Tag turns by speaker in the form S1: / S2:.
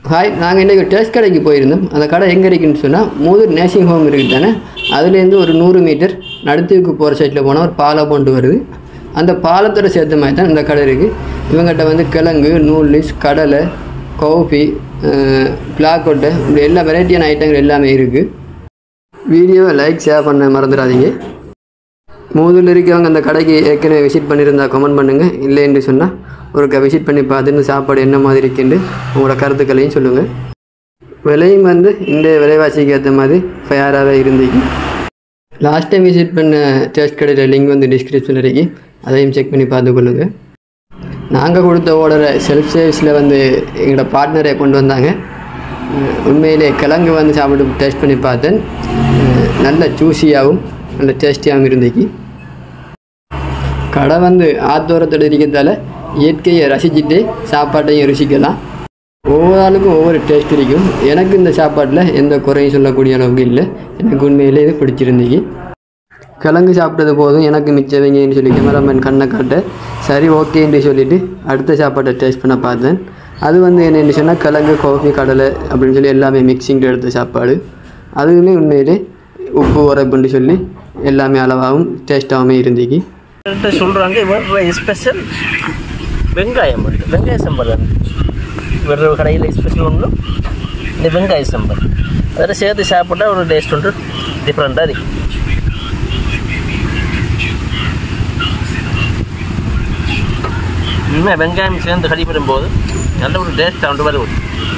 S1: Hi, நாங்கள் இன்றைக்கி test கடைக்கு போயிருந்தோம். அந்த கடை எங்கே இருக்குன்னு சொன்னால் மூதூர் நேசிங் ஹோம் இருக்குது தானே, அதுலேருந்து ஒரு 100 மீட்டர் நடுத்துக்கு போகிற சைட்டில் போனால் ஒரு பாலம் கொண்டு வருது. அந்த பாலத்தோட சேர்த்த மாதிரி தான் இந்த கடை இருக்குது. இவங்ககிட்ட வந்து கிழங்கு, நூல்லிஸ், கடலை, காஃபி, பிளாக் கொட்டை, இப்படி எல்லா வெரைட்டியான ஐட்டங்கள் எல்லாமே இருக்குது. வீடியோவை லைக், ஷேர் பண்ண மறந்துடாதீங்க. மூதூரில் இருக்கவங்க அந்த கடைக்கு ஏற்கனவே விசிட் பண்ணியிருந்தால் கமெண்ட் பண்ணுங்கள். இல்லைன்னு சொன்னால் ஒருக்கா விசிட் பண்ணி பார்த்துட்டு சாப்பாடு என்ன மாதிரி இருக்குன்னு உங்களோட கருத்துக்களையும் சொல்லுங்கள். விலையும் வந்து இந்த விலைவாசிக்கு ஏற்ற மாதிரி ஃபேராகவே இருந்துச்சு. லாஸ்ட் டைம் விசிட் பண்ண டேஸ்ட் கடையில் லிங்க் வந்து டிஸ்கிரிப்ஷனில் இருக்கு, அதையும் செக் பண்ணி பார்த்துக்கொள்ளுங்கள். நாங்கள் கொடுத்த ஓர்டரை செல்ஃப் சர்வீஸில் வந்து எங்களோட பார்ட்னரை கொண்டு வந்தாங்க. உண்மையிலே கிழங்கு வந்து சாப்பிட்டு டேஸ்ட் பண்ணி பார்த்தேன். நல்ல ஜூஸியாகவும் நல்ல டேஸ்டியாகவும் இருந்துச்சு. கடை வந்து ஆத்தோரத்தோடு இருக்கிறதால இயற்கையை ரசிச்சுட்டு சாப்பாட்டையும் ருசிக்கலாம். ஒவ்வொரு ஆளுக்கும் ஒவ்வொரு டேஸ்ட் இருக்கும். எனக்கு இந்த சாப்பாட்டில் எந்த குறையும் சொல்லக்கூடிய அளவுக்கு இல்லை. எனக்கு உண்மையிலே இது பிடிச்சிருந்துச்சு. கிழங்கு சாப்பிட்டது போதும், எனக்கு மிச்சவங்கன்னு சொல்லி கேமராமேன் கண்ணை காட்ட சரி ஓகேன்னு சொல்லிவிட்டு அடுத்த சாப்பாட்டை டேஸ்ட் பண்ண பார்த்தேன். அது வந்து என்னென்னு சொன்னால் கிழங்கு, காஃபி, கடலை அப்படின்னு சொல்லி எல்லாமே மிக்சிங்கில் எடுத்த சாப்பாடு. அதுவுமே உண்மையிலே உப்பு உரைப்புன்னு சொல்லி எல்லாமே அளவாகவும் டேஸ்ட்டாகவுமே இருந்துச்சு.
S2: சொல்கிறாங்க இவர் ஸ்பெஷல் வெங்காயம் வெங்காய சம்பல் வேறு கடையில் ஸ்பெஷல் ஒன்று இந்த வெங்காய சம்பல் அதில் சேர்த்து சாப்பிட்டா ஒரு டேஸ்ட் ஒன்று டிஃப்ரெண்ட்டாக இருக்கு. இனிமேல் வெங்காயம் சேர்ந்து கடிப்படும் போது நல்ல ஒரு டேஸ்ட் ஒன்று வருது.